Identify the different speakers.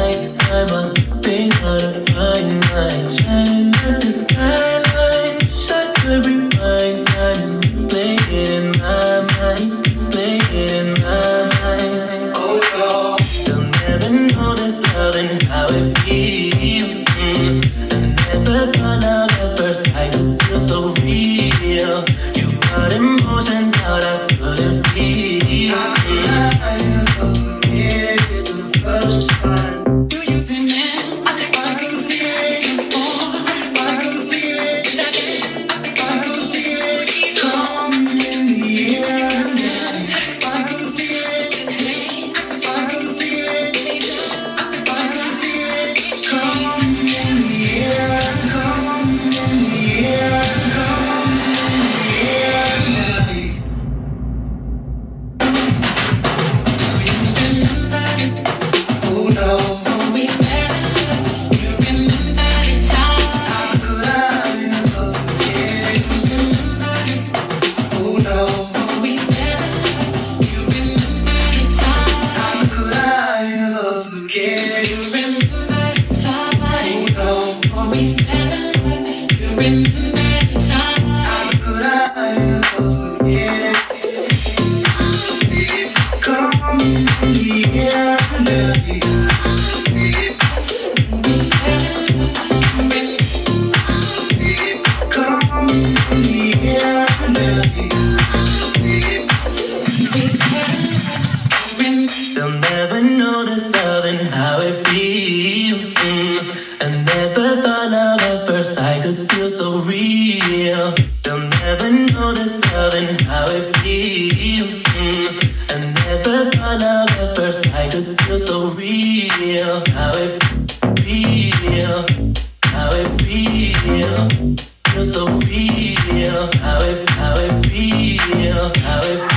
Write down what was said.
Speaker 1: nighttime, I'm sleeping on a fine line, shining like the skyline. Shot every fine time, play it in my mind, play it in my mind. Oh no, you'll never know this love and how it feels. I never thought love at first sight could feel so real. You got emotions out I couldn't feel. It's the first time. Do you remember? I can feel it before. I can feel it. I can feel it coming in the air. I can feel it. I can feel it. I can feel it coming in the air. Coming in the air. Coming in the air. Oh no. They'll never know this love and how it feels. I never thought love at first sight could feel so real. They'll never know this love and how it feels. I never thought love at first sight could feel so real. How it real, how it real, feel so real. How it real, how it